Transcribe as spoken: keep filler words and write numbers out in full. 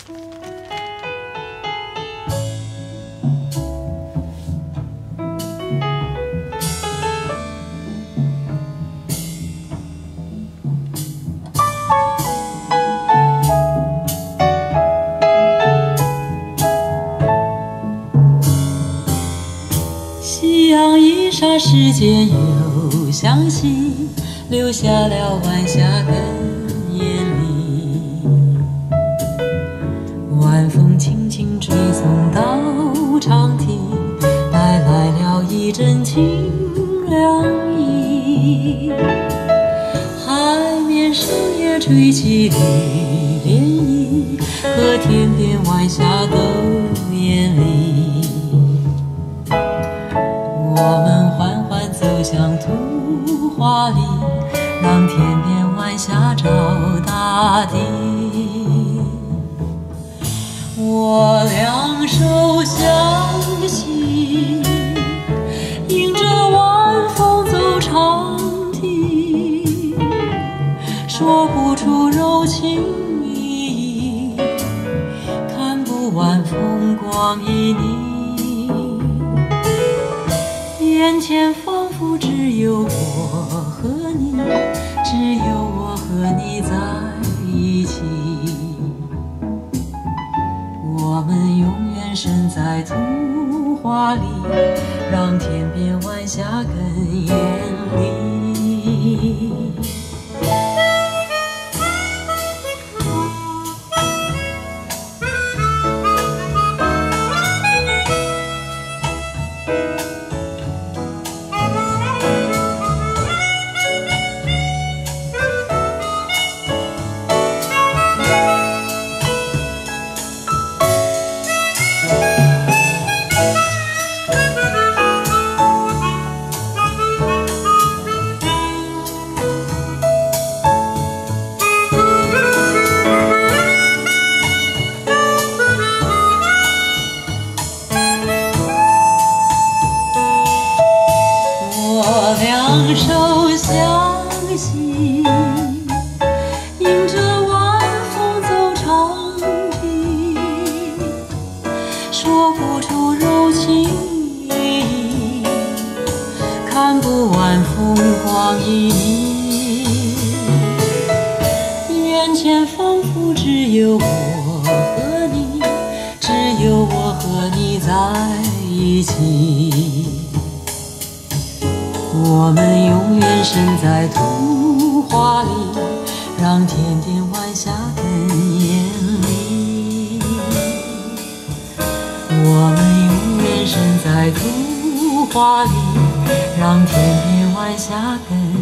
夕阳一霎时间又向西，留下了晚霞跟烟里。晚风轻轻吹送到长堤，带来了一阵清凉意。海面上也吹起绿涟漪，和天边晚霞都艳丽。我们缓缓走向图画里，让天边晚霞照大地。我两手相携，迎着晚风走长堤，说不出柔情蜜意，看不完风光旖旎。眼前仿佛只有我和你，只有我和你在一起。我们永远身在图画里，让天边晚霞更艳丽。两手相携，迎着晚风走长堤，说不出柔情蜜意，看不完风光旖旎。眼前仿佛只有我和你，只有我和你在一起。我们永远身在图画里，让天边晚霞更艳丽。我们永远身在图画里，让天边晚霞更